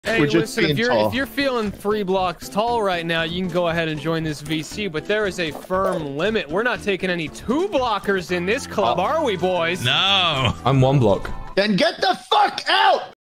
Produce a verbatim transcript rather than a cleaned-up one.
Hey, We're just listen, if being you're, tall. if you're feeling three blocks tall right now, you can go ahead and join this V C, but there is a firm limit. We're not taking any two blockers in this club, Oh. are we, boys? No. I'm one block. Then get the fuck out!